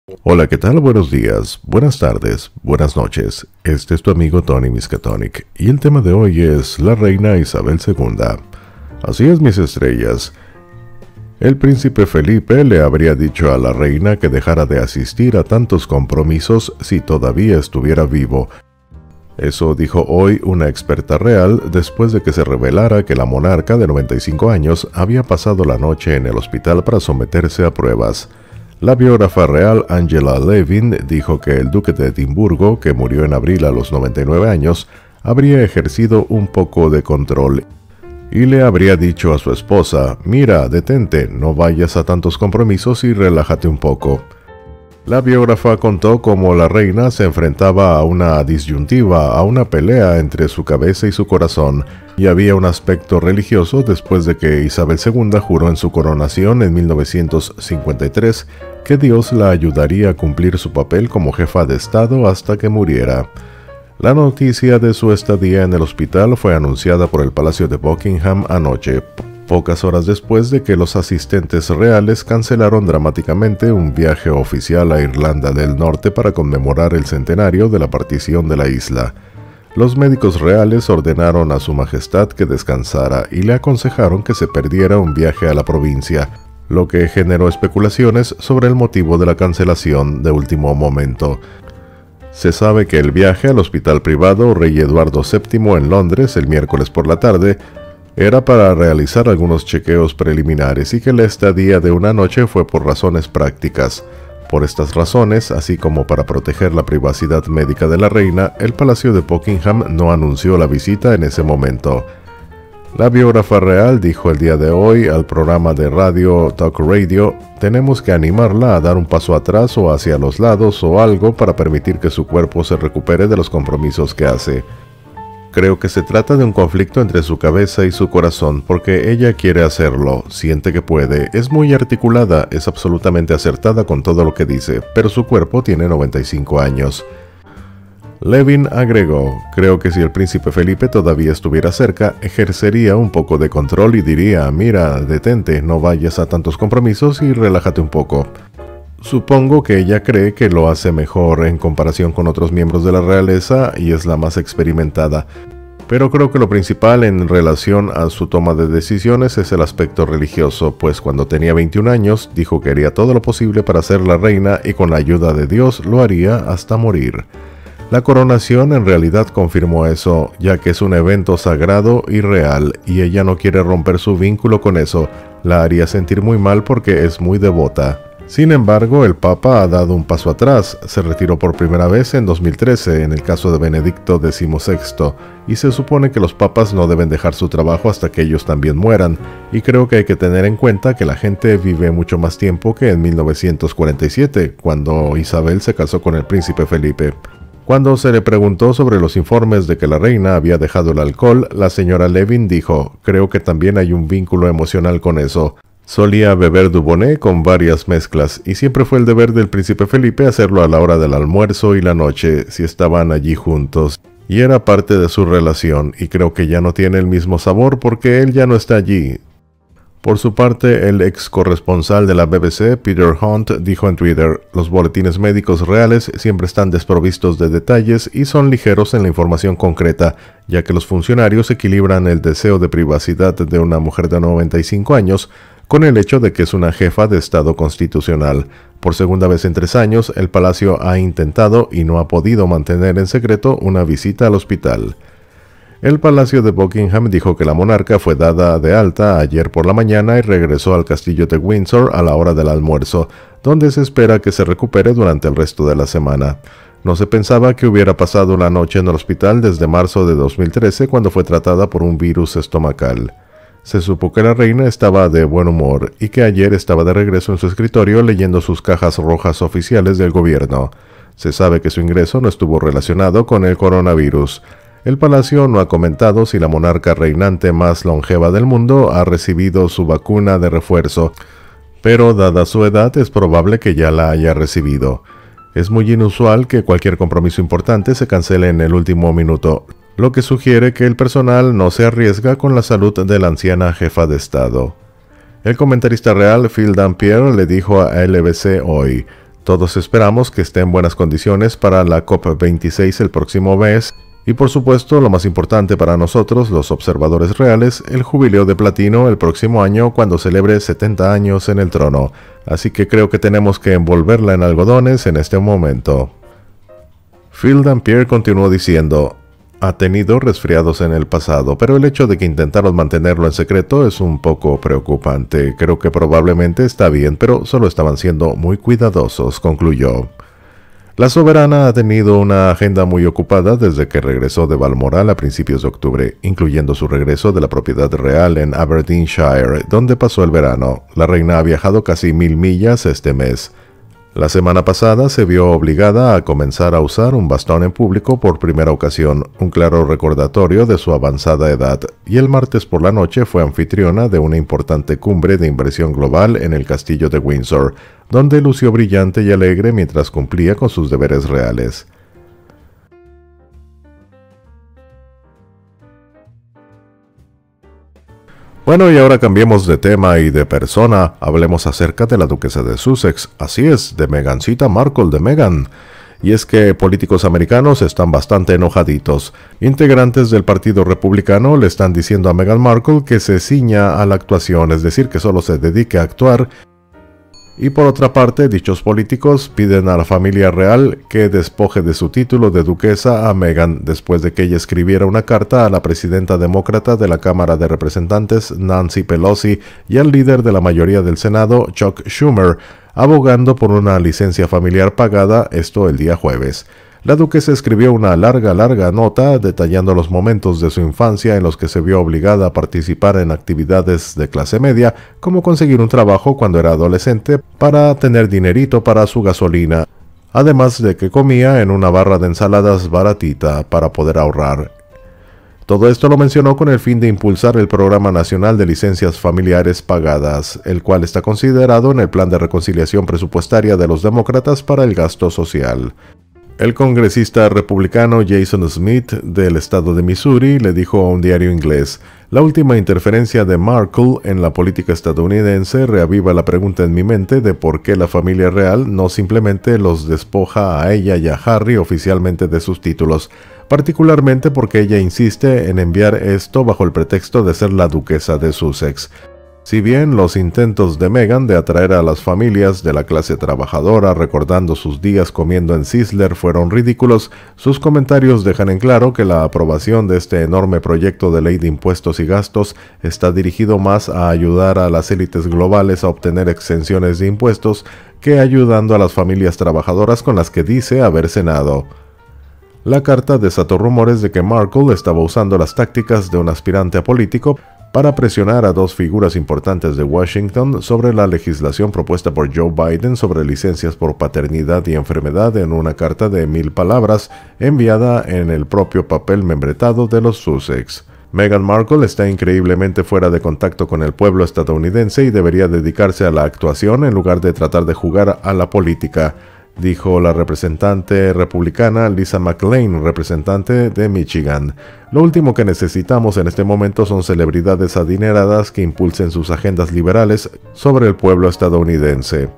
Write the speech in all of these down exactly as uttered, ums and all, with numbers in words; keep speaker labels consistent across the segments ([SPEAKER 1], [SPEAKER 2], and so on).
[SPEAKER 1] Hola, ¿qué tal? Buenos días, buenas tardes, buenas noches. Este es tu amigo Tony Miskatonic y el tema de hoy es la reina Isabel segunda. Así es, mis estrellas. El príncipe Felipe le habría dicho a la reina que dejara de asistir a tantos compromisos si todavía estuviera vivo. Eso dijo hoy una experta real después de que se revelara que la monarca de noventa y cinco años había pasado la noche en el hospital para someterse a pruebas. La biógrafa real Angela Levin dijo que el duque de Edimburgo, que murió en abril a los noventa y nueve años, habría ejercido un poco de control y le habría dicho a su esposa: «Mira, detente, no vayas a tantos compromisos y relájate un poco». La biógrafa contó cómo la reina se enfrentaba a una disyuntiva, a una pelea entre su cabeza y su corazón, y había un aspecto religioso después de que Isabel segunda juró en su coronación en mil novecientos cincuenta y tres que Dios la ayudaría a cumplir su papel como jefa de Estado hasta que muriera. La noticia de su estadía en el hospital fue anunciada por el Palacio de Buckingham anoche, pocas horas después de que los asistentes reales cancelaron dramáticamente un viaje oficial a Irlanda del Norte para conmemorar el centenario de la partición de la isla. Los médicos reales ordenaron a su majestad que descansara y le aconsejaron que se perdiera un viaje a la provincia, lo que generó especulaciones sobre el motivo de la cancelación de último momento. Se sabe que el viaje al hospital privado Rey Eduardo séptimo en Londres el miércoles por la tarde era para realizar algunos chequeos preliminares y que la estadía de una noche fue por razones prácticas. Por estas razones, así como para proteger la privacidad médica de la reina, el Palacio de Buckingham no anunció la visita en ese momento. La biógrafa real dijo el día de hoy al programa de radio Talk Radio: «Tenemos que animarla a dar un paso atrás o hacia los lados o algo para permitir que su cuerpo se recupere de los compromisos que hace. Creo que se trata de un conflicto entre su cabeza y su corazón, porque ella quiere hacerlo, siente que puede, es muy articulada, es absolutamente acertada con todo lo que dice, pero su cuerpo tiene noventa y cinco años». Levin agregó: «Creo que si el príncipe Felipe todavía estuviera cerca, ejercería un poco de control y diría: mira, detente, no vayas a tantos compromisos y relájate un poco». Supongo que ella cree que lo hace mejor en comparación con otros miembros de la realeza y es la más experimentada, pero creo que lo principal en relación a su toma de decisiones es el aspecto religioso, pues cuando tenía veintiún años dijo que haría todo lo posible para ser la reina y con la ayuda de Dios lo haría hasta morir. La coronación en realidad confirmó eso, ya que es un evento sagrado y real, y ella no quiere romper su vínculo con eso, la haría sentir muy mal porque es muy devota. Sin embargo, el Papa ha dado un paso atrás, se retiró por primera vez en dos mil trece en el caso de Benedicto decimosexto, y se supone que los papas no deben dejar su trabajo hasta que ellos también mueran, y creo que hay que tener en cuenta que la gente vive mucho más tiempo que en mil novecientos cuarenta y siete, cuando Isabel se casó con el príncipe Felipe. Cuando se le preguntó sobre los informes de que la reina había dejado el alcohol, la señora Levin dijo: «Creo que también hay un vínculo emocional con eso. Solía beber Dubonnet con varias mezclas, y siempre fue el deber del príncipe Felipe hacerlo a la hora del almuerzo y la noche, si estaban allí juntos, y era parte de su relación, y creo que ya no tiene el mismo sabor porque él ya no está allí». Por su parte, el ex corresponsal de la B B C, Peter Hunt, dijo en Twitter: «Los boletines médicos reales siempre están desprovistos de detalles y son ligeros en la información concreta, ya que los funcionarios equilibran el deseo de privacidad de una mujer de noventa y cinco años con el hecho de que es una jefa de Estado constitucional. Por segunda vez en tres años, el palacio ha intentado y no ha podido mantener en secreto una visita al hospital». El Palacio de Buckingham dijo que la monarca fue dada de alta ayer por la mañana y regresó al castillo de Windsor a la hora del almuerzo, donde se espera que se recupere durante el resto de la semana. No se pensaba que hubiera pasado la noche en el hospital desde marzo de dos mil trece, cuando fue tratada por un virus estomacal. Se supo que la reina estaba de buen humor y que ayer estaba de regreso en su escritorio leyendo sus cajas rojas oficiales del gobierno. Se sabe que su ingreso no estuvo relacionado con el coronavirus. El palacio no ha comentado si la monarca reinante más longeva del mundo ha recibido su vacuna de refuerzo, pero dada su edad es probable que ya la haya recibido. Es muy inusual que cualquier compromiso importante se cancele en el último minuto, lo que sugiere que el personal no se arriesga con la salud de la anciana jefa de Estado. El comentarista real Phil Dampier le dijo a L B C hoy: Todos esperamos que esté en buenas condiciones para la COP veintiséis el próximo mes y por supuesto lo más importante para nosotros, los observadores reales, el jubileo de platino el próximo año cuando celebre setenta años en el trono. Así que creo que tenemos que envolverla en algodones en este momento. Phil Dampier continuó diciendo: ha tenido resfriados en el pasado, pero el hecho de que intentaron mantenerlo en secreto es un poco preocupante. Creo que probablemente está bien, pero solo estaban siendo muy cuidadosos, concluyó. La soberana ha tenido una agenda muy ocupada desde que regresó de Balmoral a principios de octubre, incluyendo su regreso de la propiedad real en Aberdeenshire, donde pasó el verano. La reina ha viajado casi mil millas este mes. La semana pasada se vio obligada a comenzar a usar un bastón en público por primera ocasión, un claro recordatorio de su avanzada edad, y el martes por la noche fue anfitriona de una importante cumbre de inversión global en el castillo de Windsor, donde lució brillante y alegre mientras cumplía con sus deberes reales. Bueno, y ahora cambiemos de tema y de persona, hablemos acerca de la duquesa de Sussex, así es, de Meghancita Markle, de Meghan. Y es que políticos americanos están bastante enojaditos. Integrantes del Partido Republicano le están diciendo a Meghan Markle que se ciña a la actuación, es decir, que solo se dedique a actuar. Y por otra parte, dichos políticos piden a la familia real que despoje de su título de duquesa a Meghan después de que ella escribiera una carta a la presidenta demócrata de la Cámara de Representantes, Nancy Pelosi, y al líder de la mayoría del Senado, Chuck Schumer, abogando por una licencia familiar pagada, esto el día jueves. La duquesa escribió una larga, larga nota detallando los momentos de su infancia en los que se vio obligada a participar en actividades de clase media, como conseguir un trabajo cuando era adolescente para tener dinerito para su gasolina, además de que comía en una barra de ensaladas baratita para poder ahorrar. Todo esto lo mencionó con el fin de impulsar el Programa Nacional de Licencias Familiares Pagadas, el cual está considerado en el Plan de Reconciliación Presupuestaria de los Demócratas para el Gasto Social. El congresista republicano Jason Smith del estado de Missouri le dijo a un diario inglés: la última interferencia de Markle en la política estadounidense reaviva la pregunta en mi mente de por qué la familia real no simplemente los despoja a ella y a Harry oficialmente de sus títulos, particularmente porque ella insiste en enviar esto bajo el pretexto de ser la duquesa de Sussex. Si bien los intentos de Meghan de atraer a las familias de la clase trabajadora recordando sus días comiendo en Sizzler fueron ridículos, sus comentarios dejan en claro que la aprobación de este enorme proyecto de ley de impuestos y gastos está dirigido más a ayudar a las élites globales a obtener exenciones de impuestos que ayudando a las familias trabajadoras con las que dice haber cenado. La carta desató rumores de que Markle estaba usando las tácticas de un aspirante a político para presionar a dos figuras importantes de Washington sobre la legislación propuesta por Joe Biden sobre licencias por paternidad y enfermedad en una carta de mil palabras enviada en el propio papel membretado de los Sussex. Meghan Markle está increíblemente fuera de contacto con el pueblo estadounidense y debería dedicarse a la actuación en lugar de tratar de jugar a la política, dijo la representante republicana Lisa McClain, representante de Michigan. Lo último que necesitamos en este momento son celebridades adineradas que impulsen sus agendas liberales sobre el pueblo estadounidense.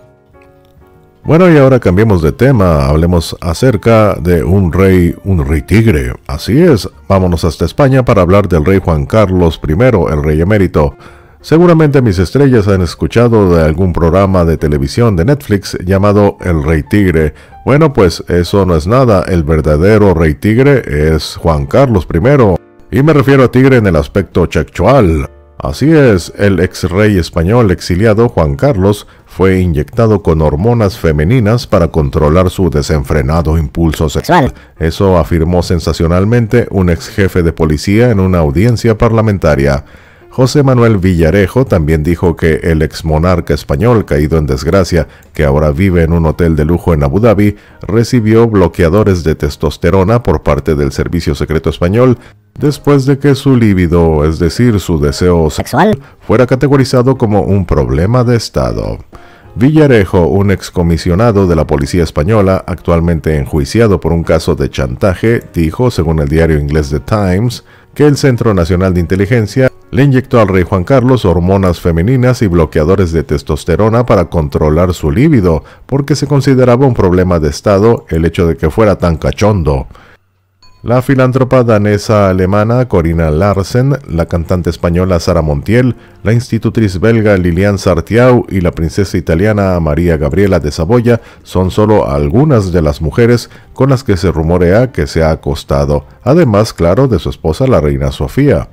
[SPEAKER 1] Bueno, y ahora cambiemos de tema, hablemos acerca de un rey, un rey tigre. Así es, vámonos hasta España para hablar del rey Juan Carlos primero, el rey emérito. Seguramente mis estrellas han escuchado de algún programa de televisión de Netflix llamado El Rey Tigre. Bueno, pues eso no es nada, el verdadero Rey Tigre es Juan Carlos primero. Y me refiero a tigre en el aspecto sexual. Así es, el ex rey español exiliado Juan Carlos fue inyectado con hormonas femeninas para controlar su desenfrenado impulso sexual. Eso afirmó sensacionalmente un ex jefe de policía en una audiencia parlamentaria. José Manuel Villarejo también dijo que el ex monarca español caído en desgracia, que ahora vive en un hotel de lujo en Abu Dhabi, recibió bloqueadores de testosterona por parte del Servicio Secreto Español después de que su líbido, es decir, su deseo sexual, fuera categorizado como un problema de Estado. Villarejo, un excomisionado de la policía española, actualmente enjuiciado por un caso de chantaje, dijo, según el diario inglés The Times, que el Centro Nacional de Inteligencia le inyectó al rey Juan Carlos hormonas femeninas y bloqueadores de testosterona para controlar su líbido, porque se consideraba un problema de estado el hecho de que fuera tan cachondo. La filántropa danesa-alemana Corinna Larsen, la cantante española Sara Montiel, la institutriz belga Liliane Sartiau y la princesa italiana María Gabriela de Saboya son solo algunas de las mujeres con las que se rumorea que se ha acostado, además, claro, de su esposa la reina Sofía.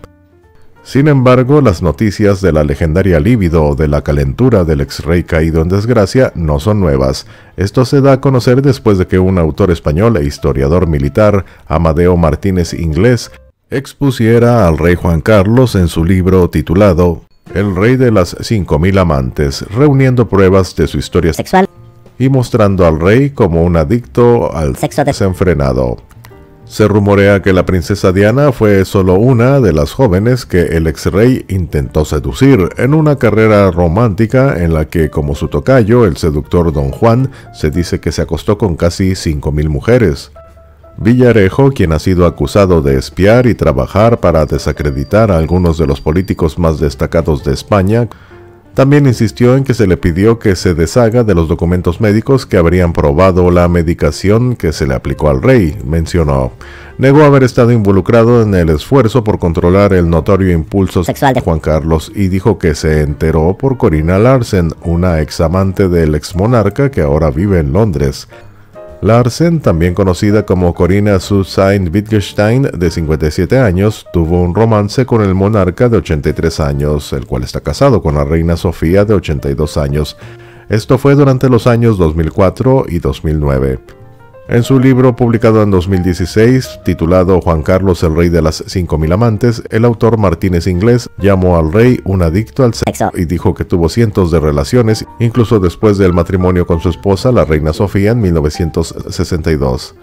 [SPEAKER 1] Sin embargo, las noticias de la legendaria libido o de la calentura del ex rey caído en desgracia no son nuevas. Esto se da a conocer después de que un autor español e historiador militar, Amadeo Martínez Inglés, expusiera al rey Juan Carlos en su libro titulado El rey de las cinco mil amantes, reuniendo pruebas de su historia sexual y mostrando al rey como un adicto al sexo desenfrenado. Se rumorea que la princesa Diana fue solo una de las jóvenes que el ex rey intentó seducir en una carrera romántica en la que, como su tocayo, el seductor Don Juan, se dice que se acostó con casi cinco mil mujeres. Villarejo, quien ha sido acusado de espiar y trabajar para desacreditar a algunos de los políticos más destacados de España, también insistió en que se le pidió que se deshaga de los documentos médicos que habrían probado la medicación que se le aplicó al rey, mencionó. Negó haber estado involucrado en el esfuerzo por controlar el notorio impulso sexual de Juan Carlos y dijo que se enteró por Corinna Larsen, una examante del exmonarca que ahora vive en Londres. Larsen, también conocida como Corinna Susanne Wittgenstein, de cincuenta y siete años, tuvo un romance con el monarca de ochenta y tres años, el cual está casado con la reina Sofía de ochenta y dos años. Esto fue durante los años dos mil cuatro y dos mil nueve. En su libro publicado en dos mil dieciséis, titulado Juan Carlos el rey de las cinco mil amantes, el autor Martínez Inglés llamó al rey un adicto al sexo y dijo que tuvo cientos de relaciones, incluso después del matrimonio con su esposa, la reina Sofía, en mil novecientos sesenta y dos.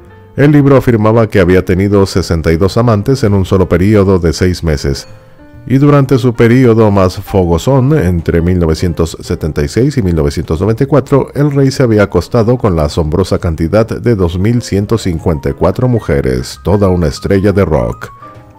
[SPEAKER 1] El libro afirmaba que había tenido sesenta y dos amantes en un solo periodo de seis meses. Y durante su periodo más fogosón, entre mil novecientos setenta y seis y mil novecientos noventa y cuatro, el rey se había acostado con la asombrosa cantidad de dos mil ciento cincuenta y cuatro mujeres, toda una estrella de rock.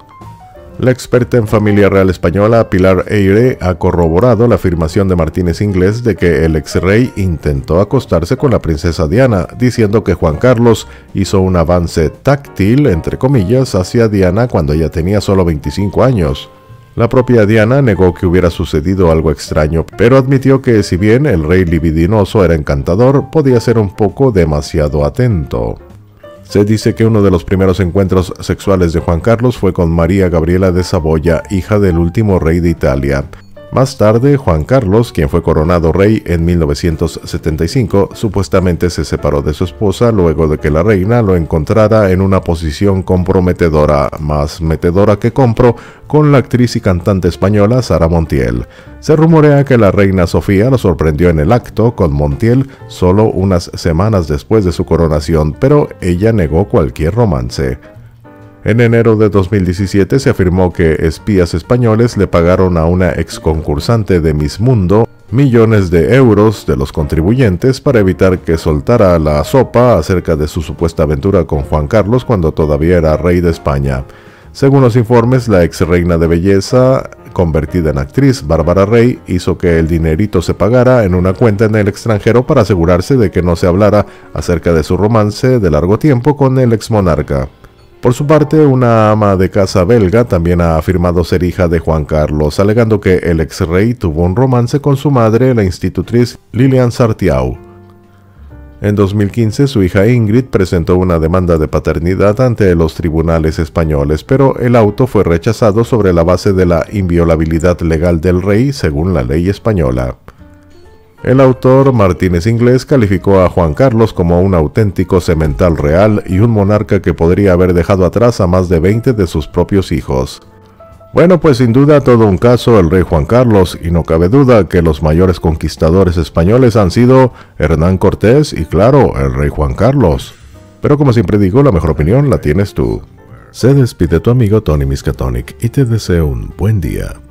[SPEAKER 1] La experta en familia real española Pilar Eyre ha corroborado la afirmación de Martínez Inglés de que el ex rey intentó acostarse con la princesa Diana, diciendo que Juan Carlos hizo un avance táctil, entre comillas, hacia Diana cuando ella tenía solo veinticinco años. La propia Diana negó que hubiera sucedido algo extraño, pero admitió que si bien el rey libidinoso era encantador, podía ser un poco demasiado atento. Se dice que uno de los primeros encuentros sexuales de Juan Carlos fue con María Gabriela de Saboya, hija del último rey de Italia. Más tarde, Juan Carlos, quien fue coronado rey en mil novecientos setenta y cinco, supuestamente se separó de su esposa luego de que la reina lo encontrara en una posición comprometedora, más metedora que compro, con la actriz y cantante española Sara Montiel. Se rumorea que la reina Sofía lo sorprendió en el acto con Montiel solo unas semanas después de su coronación, pero ella negó cualquier romance. En enero de dos mil diecisiete se afirmó que espías españoles le pagaron a una ex concursante de Miss Mundo millones de euros de los contribuyentes para evitar que soltara la sopa acerca de su supuesta aventura con Juan Carlos cuando todavía era rey de España. Según los informes, la ex reina de belleza, convertida en actriz, Bárbara Rey, hizo que el dinerito se pagara en una cuenta en el extranjero para asegurarse de que no se hablara acerca de su romance de largo tiempo con el exmonarca. Por su parte, una ama de casa belga también ha afirmado ser hija de Juan Carlos, alegando que el ex rey tuvo un romance con su madre, la institutriz Liliane Sartiau. En dos mil quince, su hija Ingrid presentó una demanda de paternidad ante los tribunales españoles, pero el auto fue rechazado sobre la base de la inviolabilidad legal del rey, según la ley española. El autor Martínez Inglés calificó a Juan Carlos como un auténtico semental real y un monarca que podría haber dejado atrás a más de veinte de sus propios hijos. Bueno, pues sin duda todo un caso el rey Juan Carlos, y no cabe duda que los mayores conquistadores españoles han sido Hernán Cortés y, claro, el rey Juan Carlos. Pero como siempre digo, la mejor opinión la tienes tú. Se despide tu amigo Tony Miskatonic y te deseo un buen día.